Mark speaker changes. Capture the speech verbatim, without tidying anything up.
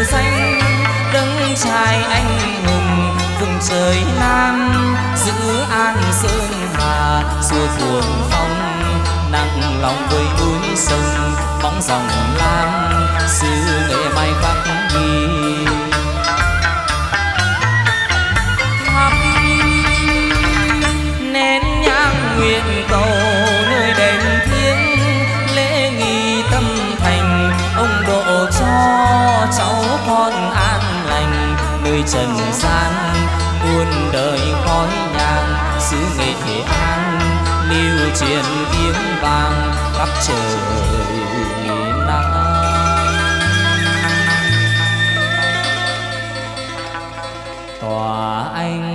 Speaker 1: xanh đấng trai anh hùng vùng trời Nam giữ an sơn hà xua cuồng phong nặng lòng với núi sông bóng dòng lam xứ nghệ mai khắc ghi thắp nén nhang nguyện cầu nơi đền thiêng lễ nghi tâm thành ông độ cho cháu con an lành nơi trần gian muôn đời khói nhang xứ nghệ Nghệ An lưu truyền tiếng vang khắp trời nắng tòa anh